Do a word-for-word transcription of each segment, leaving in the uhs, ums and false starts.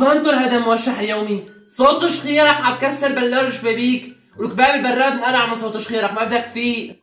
لحظة انطر، هذا الموشح اليومي صوت شخيرك عم كسر بلور الشبابيك، ولك باب البراد انقلع من صوت شخيرك، ما بدك تفيق.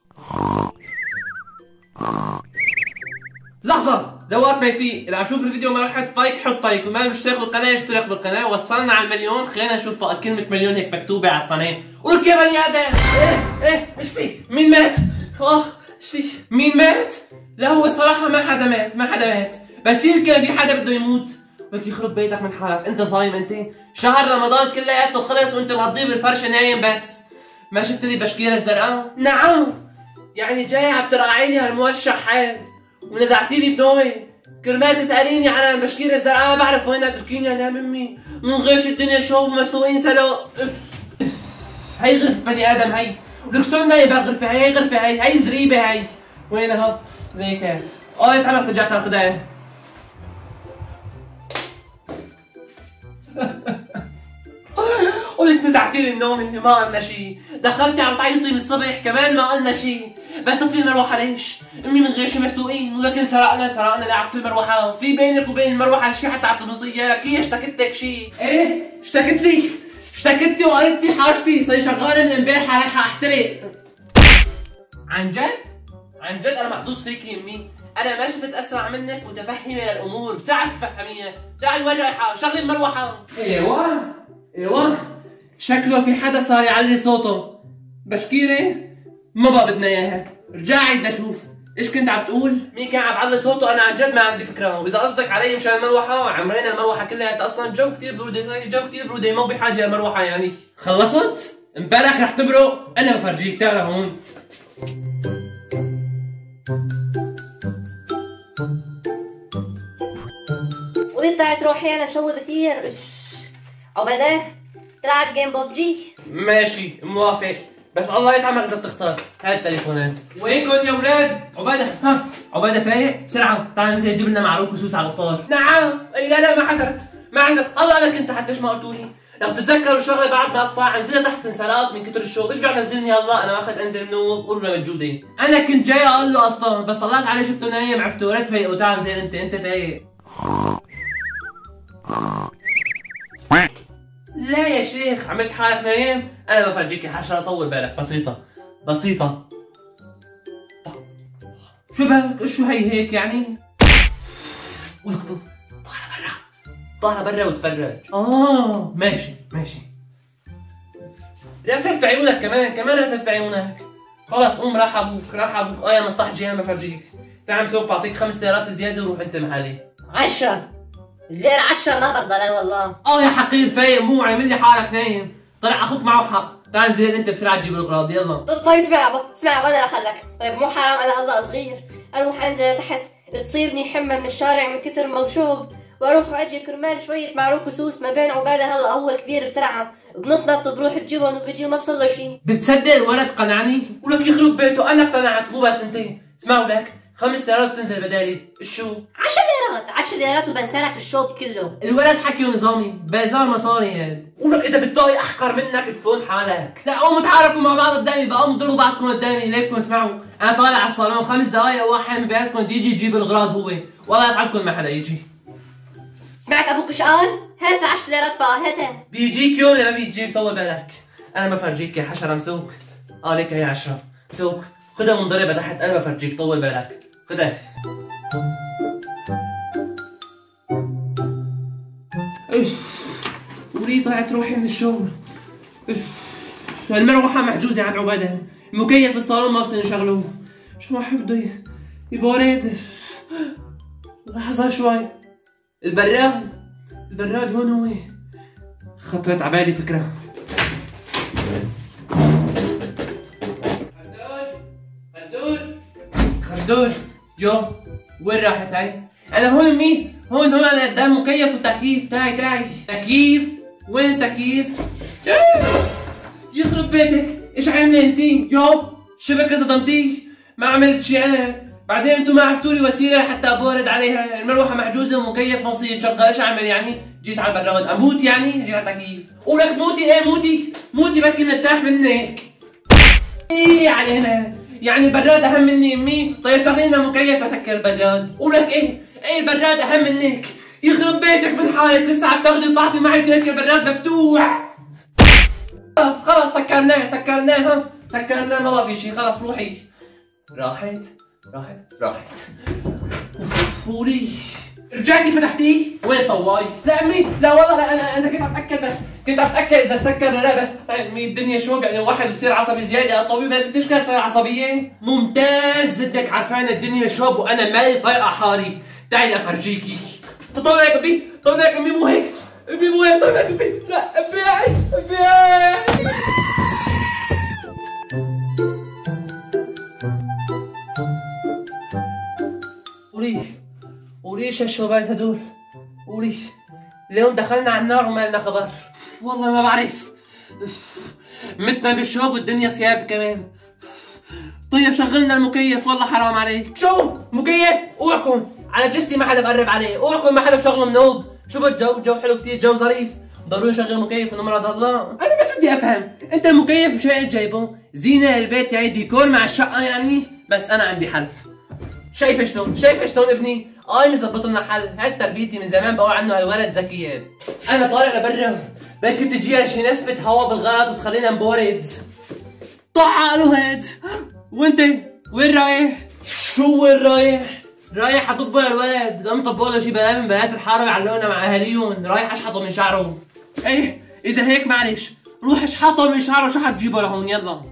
لحظة لوقت ما يفيق، اللي عم شوف الفيديو ما راح يحط لايك حط لايك، وما مشترك بالقناة اشترك بالقناة، وصلنا على المليون، خلينا نشوف بقى كلمة مليون هيك مكتوبة على القناة، ولك يا بني آدم. ايه ايه ايش في؟ مين مات؟ اخ ايش في؟ مين مات؟ لا هو الصراحة ما حدا مات، ما حدا مات، بس يمكن في حدا بده يموت. بدك يخرب بيتك من حالك، انت صايم انت؟ شهر رمضان كلياته خلص وانت مقضيه بالفرشة نايم بس. ما شفت لي بشكيرة الزرقاء؟ نعم. يعني جاي عم ترقعي لي هالموشح حال ونزعتي لي بنومي كرمال تسأليني على البشكيرة الزرقاء، ما بعرف وينها، تركيني انا امي من غيش الدنيا شوب ومسلوقين سلق. هي غرفة بني ادم هي، ولك شو نايبة غرفة هي، هي غرفة هي، هي زريبة هي. وينها؟ ليك اه يتعمل رجعت على الخدعة. ولك نزعتي لي النومي، ما قلنا شي، دخلتي عم تعيطي من الصبح كمان ما قلنا شي، بس تطفي المروحة ليش؟ امي من غير شي مسلوقين، ولكن سرقنا سرقنا لعبت المروحة، في بينك وبين المروحة شي حتى عم تبصي لك، هي اشتكت لك شي؟ ايه اشتكت لي، اشتكت لي وقالت لي حاجتي، صار شغالة من امبارح رايحة احترق. عن جد؟ عن جد انا محظوظ فيكي امي، انا ما شفت اسرع منك متفهمة للامور، بساعدك تفهميها، تعالي وين رايحة؟ شغلي المروحة. ايوه ايوه شكله في حدا صار يعلي صوته. بشكيرة ما بقى بدنا اياها، رجعي بدنا نشوف ايش كنت عم تقول؟ مين كان عم يعلي صوته؟ انا عن جد ما عندي فكرة، واذا قصدك علي مشان المروحة عمرينا المروحة كلها اصلا الجو كثير برودة، الجو كثير برودة ما بحاجة للمروحة يعني. خلصت؟ امبارح رح تبرق، انا بفرجيك، تعال هون. وانت تروحي انا مشوه كثير. عبادك تلعب جيم ببجي؟ ماشي موافق، بس الله يطعمك اذا بتخسر. هاي التليفونات. وينكم يا اولاد؟ عباده ها عباده فايق؟ بسرعه تعال ننزل نجيب لنا معروك وسوس على الافطار. نعم. اي لا لا ما حزرت ما حزرت، الله لك انت حتى ايش ما قلتولي. لو بتتذكروا الشغله بعد ما اقطع انزلها تحت انسالات من كثر الشوب، ايش بيعمل نزلني هلا انا ماخذ انزل منو قول له مجوده. انا كنت جاي اقول له اصلا بس طلعت عليه شفته نايم عرفته لا تفيقوا، تعال انزل انت انت فايق. لا يا شيخ عملت حالك نايم، انا بفرجيك يا حشره طول بالك، بسيطه بسيطه. شو بالك شو هي هيك يعني؟ طالع برا طالع برا وتفرج. اه ماشي ماشي. رفرف بعيونك كمان كمان رفرف بعيونك. خلص قوم راح ابوك راح ابوك. اه يا مصلحة جيهان بفرجيك. تعال مسوق بعطيك خمس سيارات زياده وروح انت محلي. عشرة غير عشرة ما برضى لا والله. اه يا حقير فايق مو عامل لي حالك نايم، طلع اخوك معه حق، تعال انزل انت بسرعه تجيب الاغراض يلا. طيب اسمع يابا اسمع يابا انا رح لك، طيب مو حرام انا هلا صغير اروح انزل تحت تصيبني حمى من الشارع من كتر ما وشوب، واروح واجي كرمال شويه معروك وسوس ما بين عباده هلا هو كبير بسرعه بنطنط بروح بجيبهم وبجي وما بصير له شيء. بتصدق الولد قنعني؟ ولك يخرب بيته انا اقتنعت مو بس انت. اسمعوا لك خمس سيارات بتنزل بدالي. شو؟ عشر ليرات عشر ليرات وبنسالك الشوب كله. الولد حكي ونظامي بازار مصاري هاد. ولك اذا بتلاقي احقر منك تفون حالك. لا قوموا تعاركوا مع بعض قدامي بقى، قوموا ضربوا بعضكم قدامي. ليكم اسمعوا انا طالع على الصالون خمس دقائق واحد من بيناتكم بده يجي يجيب الاغراض هو، والله يطعمكم ما حدا يجي. سمعت ابوك ايش قال؟ هات العشر ليرات بقى هاتها. بيجيك يوم يا ما بيجيك طول بالك. انا بفرجيك يا حشره مسوق. اه ليك هي عشرة مسوق خدها منضربه تحت، انا بفرجيك طول بالك خدها. ولي طلعت روحي من الشغل. المروحة محجوزة عند عبادة، المكيف في الصالون ما بصير نشغله. شو ما بده يبارد. لحظة شوي. البراد البراد هون هو. خطرت عبالي فكرة. خردوج خردوج خردوج يو وين راحت هاي؟ أنا هون مين؟ هون هون أنا قدام مكيف وتكييف. تعي تعي تكييف وين تكييف؟ يخرب بيتك ايش عامله انتي؟ يو شبكة صدمتيه ما عملت شي انا، بعدين انتم ما عرفتوا لي وسيله حتى ابورد عليها، المروحه محجوزه ومكيف ما بصير يتشغل، ايش اعمل يعني؟ جيت على البراد اموت يعني؟ جيت على التكييف ولك موتي ايه موتي؟ موتي بركي مرتاح منك. ايه علينا يعني البراد اهم مني امي؟ طيب شغلي لنا مكيف اسكر البراد. ولك ايه؟ ايه البراد اهم منك؟ يخرب بيتك من حالك، لسه عم تاخذي وتعطي معي هيك البراد مفتوح. خلص خلص سكرناه سكرناه ها سكرناه، ما بقى في شيء، خلص روحي. راحت راحت راحت. قولي رجعتي فتحتيه؟ وين طواي؟ لا امي لا والله لا، انا انا كنت عم اتاكد، بس كنت عم اتاكد اذا تسكر ولا لا. بس طيب امي الدنيا شوب، يعني واحد بصير عصبي زياده. الطبيب بدك تشكي تصير عصبيه؟ ممتاز، بدك عارفان الدنيا شوب وانا مالي طايقه حالي. تعي افرجيكي. طيب هيك امي، طيب هيك امي، مو هيك امي، مو هيك. طيب هيك امي، لا امي هيك امي هيك. قولي قولي ايش هالشوبات هدول؟ قولي اليوم دخلنا على النار وما لنا خبر. والله ما بعرف، متنا بالشوب والدنيا ثياب كمان. طيب شغلنا المكيف، والله حرام عليك. شو مكيف؟ اوعكم على جستي ما حدا بقرب عليه، اوعكم ما حدا بشغله منوب. شو بالجو؟ الجو حلو كثير، جو ظريف، ضروري شغل مكيف انه مرض الله. انا بس بدي افهم، انت المكيف شو قاعد جايبه؟ زينه للبيت يعني ديكور مع الشقه يعني؟ بس انا عندي حل. شايفه شلون؟ شايفه شلون ابني؟ اي مزبط لنا حل، هاي تربيتي من زمان بقول عنه هالولد ذكي. انا طالع لبرا، بلكي تجيها شي نسبة هوا بالغلط وتخلينا نبورد. طع عقله هاد. وانت وين رايح؟ شو وين رايح؟ رايح اطبه للولد، لم طبوا له شي بنات من بنات الحاره يعلقونا مع اهاليهم، رايح اشحطه من شعره. ايه اذا هيك معلش، روح اشحطه من شعره، شو حتجيبه لهون؟ يلا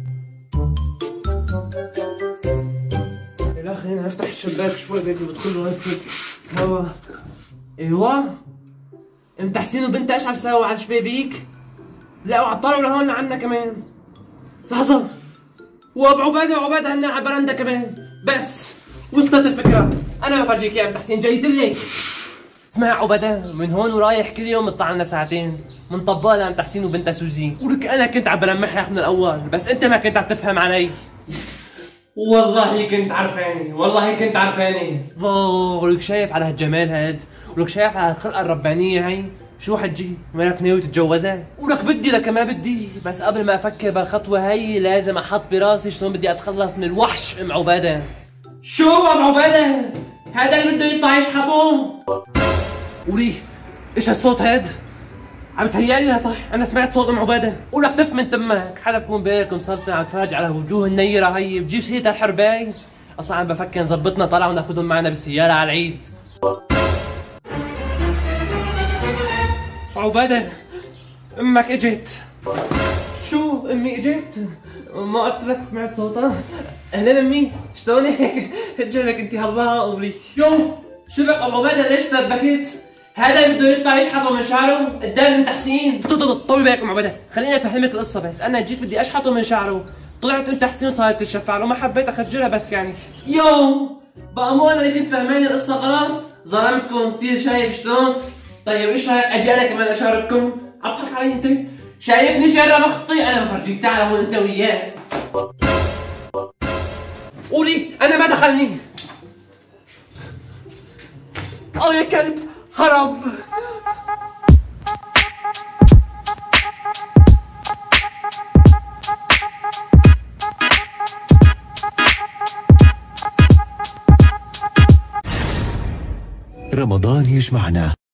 لا خلينا نفتح الشباك شوي بيك بدخل له نسمة هوا. ايوه ام تحسين وبنت ايش عم تساوي على الشبابيك؟ لا وعم طلعوا لهون لعنا كمان. لحظة، وابو عباده وعباده هن على البرندة كمان. بس وصلت الفكرة، انا بفرجيك يا ام تحسين، جايت لك. اسمع عباده، من هون ورايح كل يوم بتطلع لنا ساعتين منطبقها لام تحسين وبنتها سوزي. ولك انا كنت عم بلمحك من الاول، بس انت ما كنت عم تفهم علي. والله كنت عرفاني، والله كنت عرفاني. ولك شايف على هالجمال هاد، ولك شايف على هالخلقه الربانيه هي، شو حتجي؟ مالك ناوي تتجوزها؟ ولك بدي لك ما بدي، بس قبل ما افكر بالخطوه هي لازم احط براسي شلون بدي اتخلص من الوحش ام عباده. شو ام عباده؟ هذا اللي بده يطلع يشحطه؟ قولي ايش هالصوت هاد؟ عم تهيألي صح؟ أنا سمعت صوت أم عبادة. ولك تف من تمك، حدا بكون بالك مسلطن عم تفرج على وجوه النيرة هي، بجيب سيرة الحرباي؟ أصلا عم بفكر نظبطنا طلعة وناخذهم معنا بالسيارة على العيد. عبادة أمك إجت. شو أمي إجت؟ ما قلت لك سمعت صوتها؟ أهلا أمي، شلونك؟ جايبك أنت هلا قولي. يو شبك أم عبادة ليش تلبكت؟ هذا اللي بده يطلع يشحطه من شعره قدام ام تحسين. طول بالك ام عباده، خليني افهمك القصه. بس انا جيت بدي اشحطه من شعره، طلعت ام تحسين وصارت تشفع له، ما حبيت اخجلها بس يعني. يو بقى مو انا اللي كنت فهماني القصه غلط؟ ظلمتكم كثير، شايف شلون؟ طيب ايش رايك اجي انا كمان اشارككم؟ عم تضحك علي انت؟ شايفني شارع بخطي؟ انا بفرجيك، تعال هون انت وياه. قولي انا ما دخلني. اه يا كلب هرب. رمضان يجمعنا.